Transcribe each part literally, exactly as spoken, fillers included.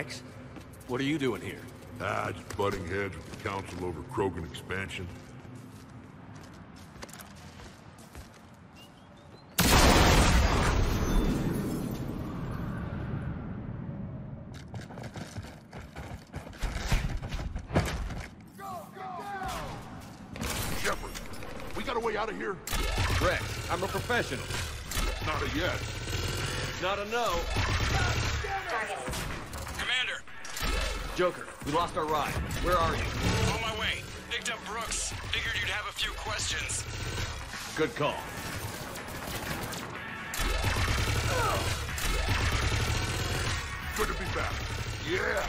Alex. What are you doing here? Ah, just butting heads with the council over Krogan expansion. Shepard, we got a way out of here? Rex, I'm a professional. Not a yes. Not a no. Commander! Joker, we lost our ride. Where are you? On my way. Picked up Brooks. Figured you'd have a few questions. Good call. Good to be back. Yeah!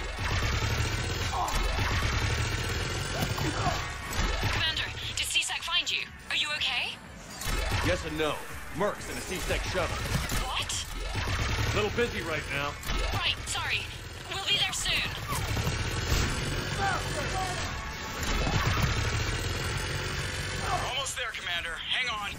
Commander, did C SAC find you? Are you okay? Yes and no. Mercs in a C-Sec shuttle. What? Little busy right now. Right, sorry. We'll be there soon. Almost there, Commander. Hang on.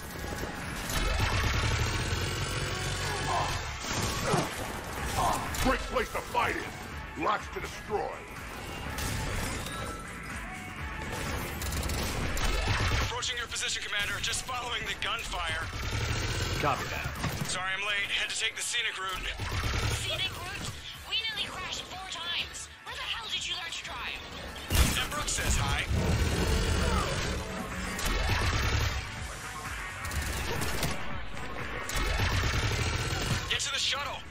Great place to fight in. Lots to destroy. Approaching your position, Commander. Just following the gunfire. Copy that. Sorry I'm late. Had to take the scenic route. Scenic route? We nearly crashed four times. Where the hell did you learn to drive? And Brooks says hi. Get to the shuttle.